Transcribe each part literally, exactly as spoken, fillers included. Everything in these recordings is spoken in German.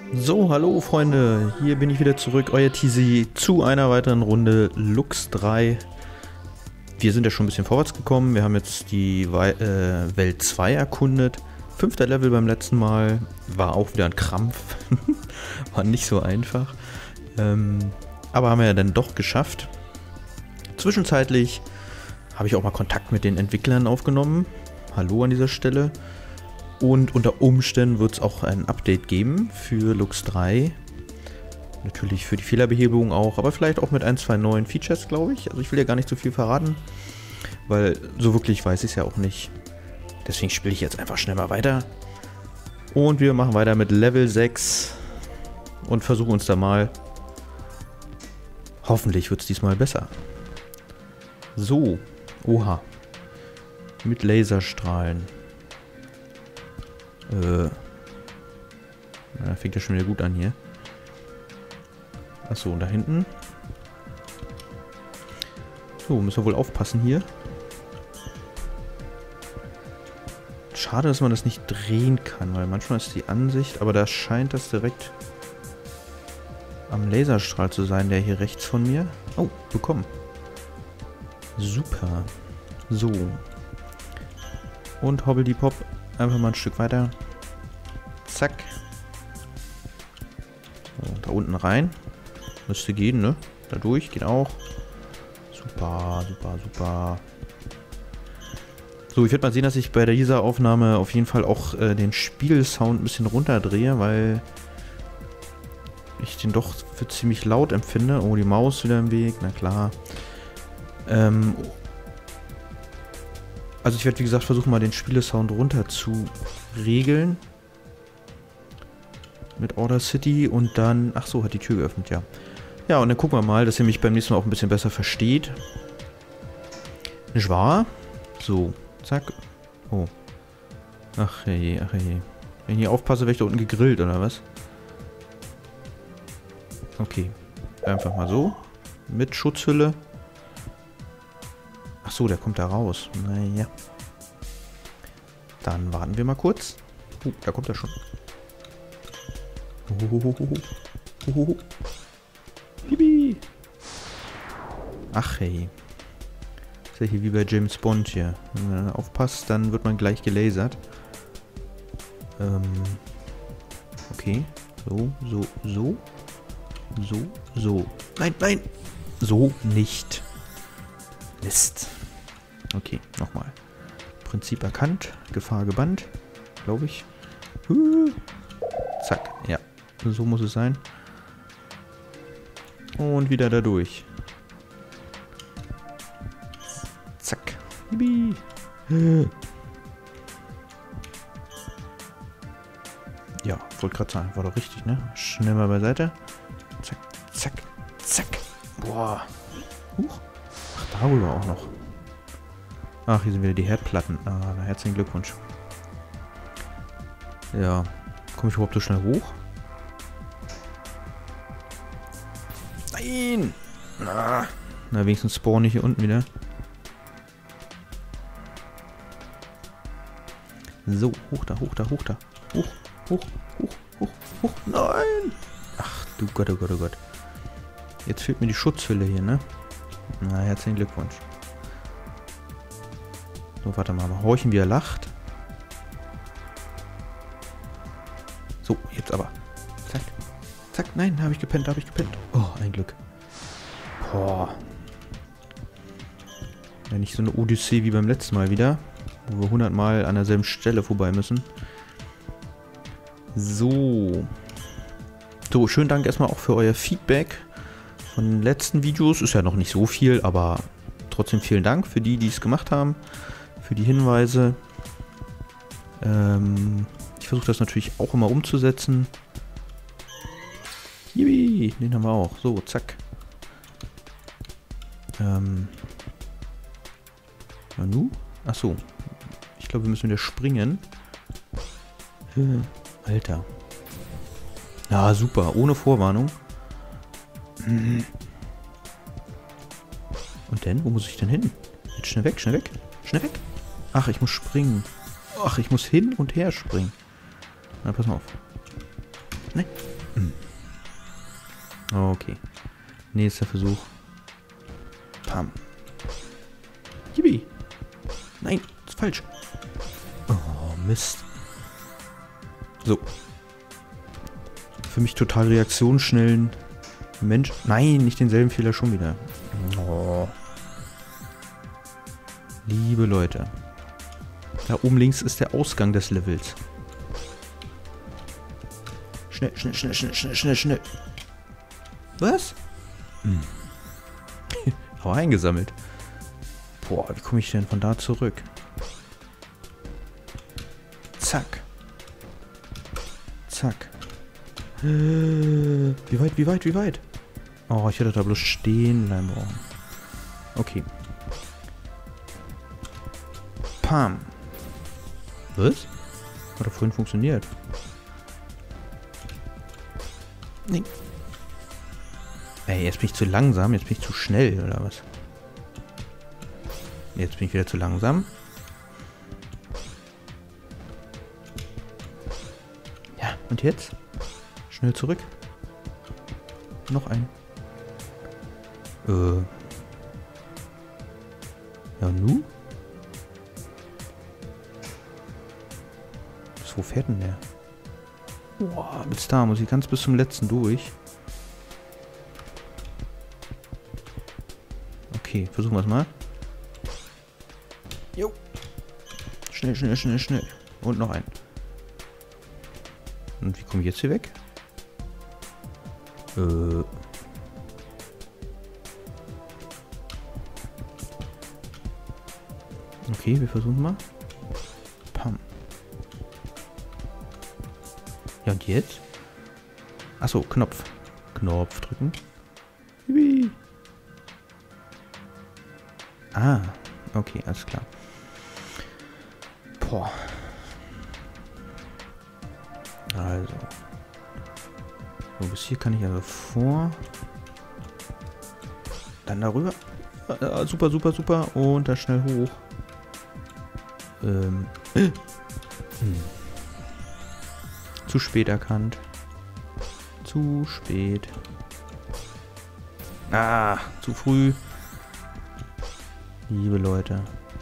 So, hallo Freunde, hier bin ich wieder zurück, euer T Z, zu einer weiteren Runde Lux drei. Wir sind ja schon ein bisschen vorwärts gekommen, wir haben jetzt die We äh, Welt zwei erkundet. Fünfter Level beim letzten Mal, war auch wieder ein Krampf, war nicht so einfach. Ähm, aber haben wir ja dann doch geschafft. Zwischenzeitlich habe ich auch mal Kontakt mit den Entwicklern aufgenommen. Hallo an dieser Stelle. Und unter Umständen wird es auch ein Update geben für Lux drei. Natürlich für die Fehlerbehebung auch, aber vielleicht auch mit ein, zwei neuen Features, glaube ich. Also ich will ja gar nicht so viel verraten, weil so wirklich weiß ich es ja auch nicht. Deswegen spiele ich jetzt einfach schnell mal weiter. Und wir machen weiter mit Level sechs und versuchen uns da mal. Hoffentlich wird es diesmal besser. So, oha. Mit Laserstrahlen. Äh. Ja, fängt ja schon wieder gut an hier. Achso, und da hinten. So, müssen wir wohl aufpassen hier. Schade, dass man das nicht drehen kann, weil manchmal ist die Ansicht, aber da scheint das direkt am Laserstrahl zu sein, der hier rechts von mir. Oh, bekommen. Super. So. Und hobbeldiepop. Einfach mal ein Stück weiter. Zack. So, da unten rein. Müsste gehen, ne? Da durch, geht auch. Super, super, super. So, ich werde mal sehen, dass ich bei dieser Aufnahme auf jeden Fall auch äh, den Spiegelsound ein bisschen runterdrehe, weil ich den doch für ziemlich laut empfinde. Oh, die Maus wieder im Weg, na klar. Ähm... Also ich werde, wie gesagt, versuchen mal den Spielesound runter zu regeln. Mit Order City und dann... Ach so, hat die Tür geöffnet, ja. Ja, und dann gucken wir mal, dass ihr mich beim nächsten Mal auch ein bisschen besser versteht. Nicht wahr? So, zack. Oh. Ach je, ach je. Wenn ich hier aufpasse, werde ich da unten gegrillt, oder was? Okay. Einfach mal so. Mit Schutzhülle. Ach so, der kommt da raus. Naja. Dann warten wir mal kurz. Uh, da kommt er schon. Uhuhuhu. Uhuhu. Bibi. Ach hey. Ist ja hier wie bei James Bond hier. Wenn man aufpasst, dann wird man gleich gelasert. Ähm. Okay. So, so, so. So, so. Nein, nein. So nicht. Mist. Okay, nochmal. Prinzip erkannt. Gefahr gebannt. Glaube ich. Uh. Zack. Ja. So muss es sein. Und wieder da durch. Zack. Bibi. Ja, wollte gerade sagen. War doch richtig, ne? Schnell mal beiseite. Zack, zack, zack. Boah. Huch. Darüber auch noch. Ach, hier sind wieder die Herdplatten. Ah, na, herzlichen Glückwunsch. Ja. Komme ich überhaupt so schnell hoch? Nein! Na, na wenigstens spawne ich hier unten wieder. So, hoch da, hoch da, hoch da. Hoch, hoch, hoch, hoch, hoch. Nein! Ach, du Gott, oh Gott, oh Gott. Jetzt fehlt mir die Schutzhülle hier, ne? Na, herzlichen Glückwunsch. So, warte mal, mal horchen, wie er lacht. So, jetzt aber. Zack. Zack, nein, da habe ich gepennt, da habe ich gepennt. Oh, ein Glück. Boah. Ja, nicht so eine Odyssee wie beim letzten Mal wieder. Wo wir hundert Mal an derselben Stelle vorbei müssen. So. So, schönen Dank erstmal auch für euer Feedback von den letzten Videos. Ist ja noch nicht so viel, aber trotzdem vielen Dank für die, die es gemacht haben. Für die Hinweise. Ähm, ich versuche das natürlich auch immer umzusetzen. Yippie, den haben wir auch. So, zack. Ähm. Nanu? Achso. Ich glaube, wir müssen wieder springen. Alter. Ja, super. Ohne Vorwarnung. Und denn? Wo muss ich denn hin? Jetzt schnell weg, schnell weg. Schnell weg. Ach, ich muss springen. Ach, ich muss hin und her springen. Na, pass mal auf. Nein. Hm. Okay. Nächster Versuch. Pam. Yippie. Nein, ist falsch. Oh, Mist. So. Für mich total reaktionsschnellen Mensch. Nein, nicht denselben Fehler schon wieder. Oh. Liebe Leute. Da oben links ist der Ausgang des Levels. Schnell, schnell, schnell, schnell, schnell, schnell, schnell. Was? Hm. Aber eingesammelt. Boah, wie komme ich denn von da zurück? Zack. Zack. Wie weit, wie weit, wie weit? Oh, ich hätte da bloß stehen bleiben brauchen. Okay. Pam. Was? Hat doch vorhin funktioniert. Nee. Ey, jetzt bin ich zu langsam, jetzt bin ich zu schnell, oder was? Jetzt bin ich wieder zu langsam. Ja, und jetzt? Schnell zurück. Noch ein. Äh. Ja, nu? Wo fährt denn der? Boah, bis da muss ich ganz bis zum letzten durch. Okay, versuchen wir es mal. Jo. Schnell, schnell, schnell, schnell. Und noch ein. Und wie komme ich jetzt hier weg? Äh. Okay, wir versuchen mal. Pam. Ja, und jetzt? Achso, Knopf. Knopf drücken. Hiwi. Ah, okay, alles klar. Boah. Also. So, bis hier kann ich also vor. Dann darüber. Ah, super, super, super. Und da schnell hoch. Ähm. Hm. Zu spät erkannt. Zu spät. Ah, zu früh. Liebe Leute.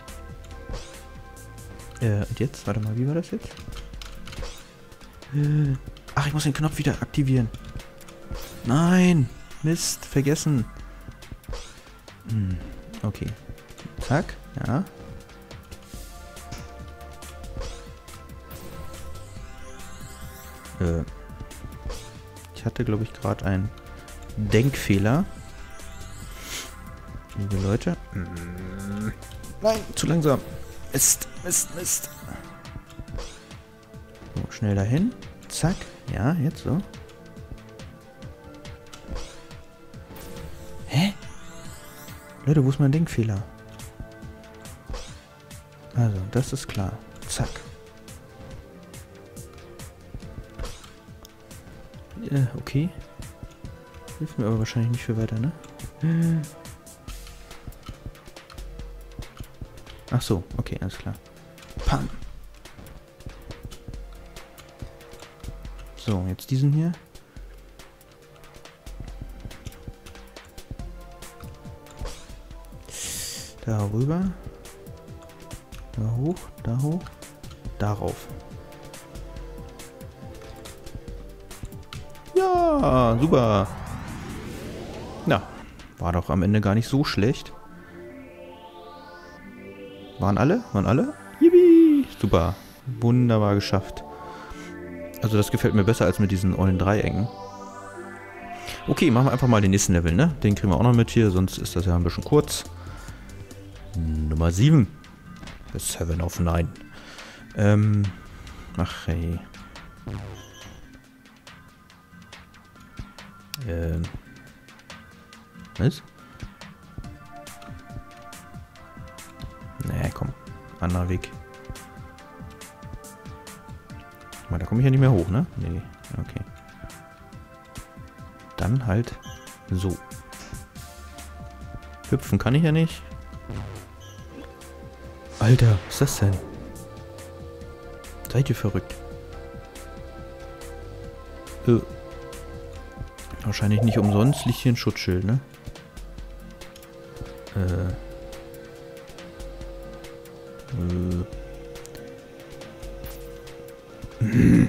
Äh, und jetzt? Warte mal, wie war das jetzt? Ach, ich muss den Knopf wieder aktivieren. Nein! Mist, vergessen. Hm, okay. Zack, ja. Äh, ich hatte, glaube ich, gerade einen Denkfehler. Liebe Leute. Nein, zu langsam. Mist, Mist, Mist. So, schnell dahin. Zack. Ja, jetzt so. Hä? Leute, wo ist mein Denkfehler? Also, das ist klar. Zack. Äh, okay. Hilft mir aber wahrscheinlich nicht für weiter, ne? Ach so, okay, alles klar. Pam. So, jetzt diesen hier. Da rüber. Da hoch, da hoch. Darauf. Ja, super. Na, war doch am Ende gar nicht so schlecht. Waren alle? Waren alle? Yippie! Super. Wunderbar geschafft. Also das gefällt mir besser als mit diesen ollen Dreiecken. Okay, machen wir einfach mal den nächsten Level, ne? Den kriegen wir auch noch mit hier, sonst ist das ja ein bisschen kurz. Nummer sieben. seven of nine. Ähm. Ach, hey. Ähm. Was? Nee, komm. Anderer Weg. Mal, da komme ich ja nicht mehr hoch, ne? Nee, okay. Dann halt so. Hüpfen kann ich ja nicht. Alter, was ist das denn? Seid ihr verrückt? Äh. Wahrscheinlich nicht umsonst liegt hier ein Schutzschild, ne? Äh. Äh.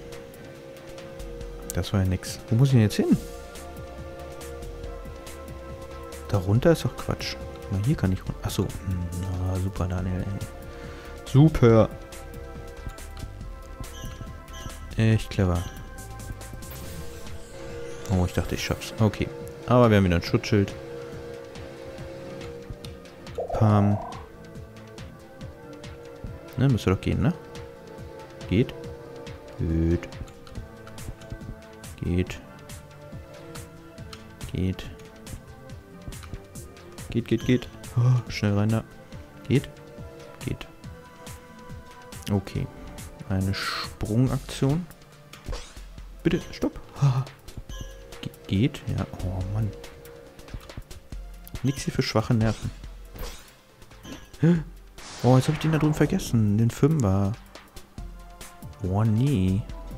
Das war ja nix. Wo muss ich denn jetzt hin? Darunter ist doch Quatsch. Na, hier kann ich runter. Achso. Na, super, Daniel. Super. Echt clever. Oh, ich dachte, ich schaff's. Okay. Aber wir haben wieder ein Schutzschild. Pam. Ne, müsste doch gehen, ne? Geht. Gut. Geht. Geht. Geht, geht, geht. Oh, schnell rein da. Geht. Geht. Okay. Eine Sprungaktion. Bitte, stopp. Ge geht. Ja, oh Mann. Nix hier für schwache Nerven. Oh, jetzt habe ich den da drüben vergessen. Den Fünfer. Oh, nee.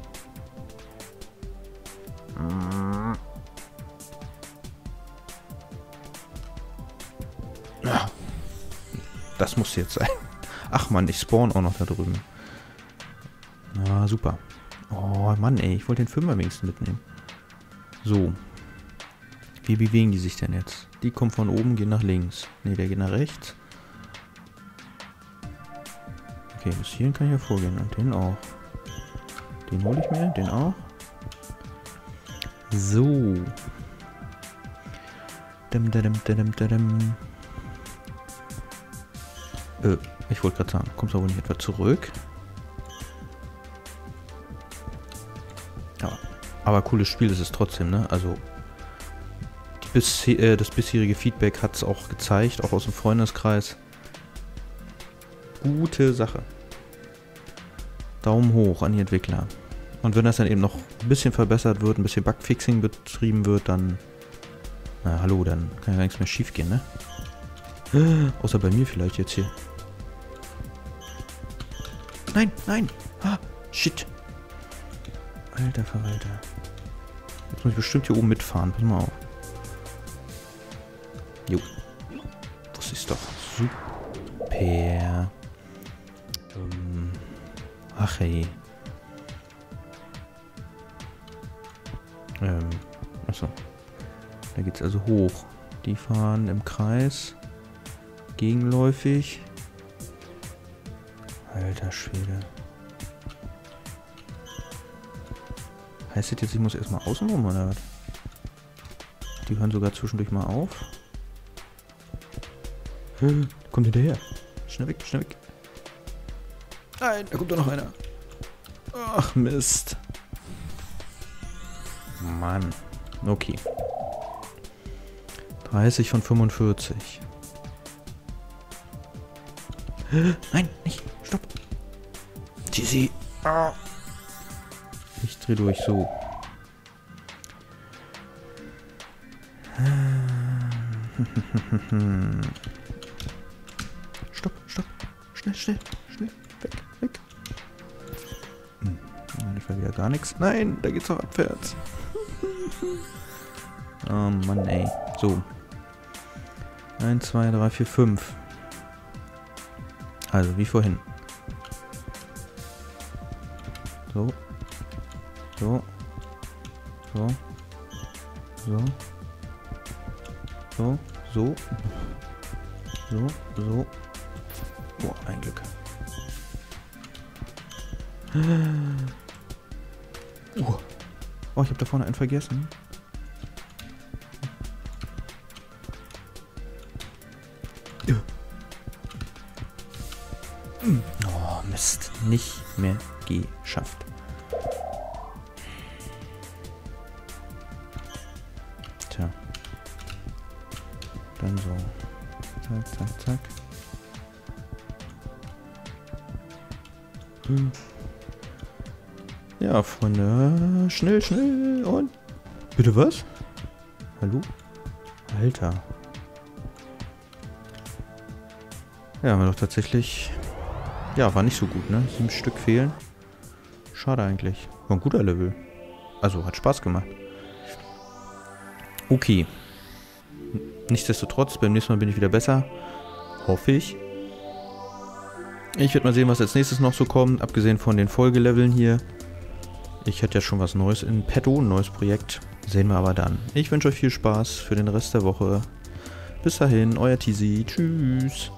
Das muss jetzt sein. Ach man, ich spawn auch noch da drüben. Na, super. Oh Mann, ey. Ich wollte den Fünfer wenigstens mitnehmen. So. Wie bewegen die sich denn jetzt? Die kommen von oben, gehen nach links. Ne, der geht nach rechts. Okay, bis hierhin kann ich ja vorgehen. Und den auch. Den hole ich mir. Den auch. So. Dim, dim, dim, dim, dim. Äh, ich wollte gerade sagen, kommst du aber nicht etwa zurück? Ja, aber cooles Spiel ist es trotzdem, ne? Also, die bis, äh, das bisherige Feedback hat es auch gezeigt, auch aus dem Freundeskreis. Gute Sache. Daumen hoch an die Entwickler. Und wenn das dann eben noch ein bisschen verbessert wird, ein bisschen Bugfixing betrieben wird, dann... Na, hallo, dann kann ja gar nichts mehr schief gehen, ne? Außer bei mir vielleicht jetzt hier. Nein, nein. Ah, shit. Alter Verwalter. Jetzt muss ich bestimmt hier oben mitfahren. Pass mal auf. Jo. Das ist doch super. Ähm. Ach hey. Ähm. Achso. Da geht's also hoch. Die fahren im Kreis. Gegenläufig. Alter Schwede. Heißt das jetzt, ich muss erstmal außen rum, oder was? Die hören sogar zwischendurch mal auf. Kommt hinterher. Schnell weg, schnell weg. Nein, da kommt doch noch einer. Ach, Mist. Mann. Okay. dreißig von fünfundvierzig. Nein, nicht. Stopp. Tizzy. Ah. Ich dreh durch, so. Stopp, stopp. Schnell, schnell, schnell. Weg, weg. Hm. Das war wieder gar nichts. Nein, da geht's doch abwärts. Oh Mann, ey. So. eins, zwei, drei, vier, fünf. Also, wie vorhin. So. So. So. So. So. So. So. So. Boah, ein Glück. Uh. Oh, ich habe da vorne einen vergessen. Oh, Mist. Nicht mehr geschafft. Tja. Dann so. Zack, zack, zack. Hm. Ja, Freunde. Schnell, schnell. Und... Bitte was? Hallo? Alter. Ja, haben wir doch tatsächlich... Ja, war nicht so gut, ne? Sieben Stück fehlen. Schade eigentlich. War ein guter Level. Also hat Spaß gemacht. Okay. Nichtsdestotrotz, beim nächsten Mal bin ich wieder besser. Hoffe ich. Ich werde mal sehen, was als nächstes noch so kommt, abgesehen von den Folgeleveln hier. Ich hätte ja schon was Neues in petto, ein neues Projekt. Sehen wir aber dann. Ich wünsche euch viel Spaß für den Rest der Woche. Bis dahin, euer Tizi. Tschüss.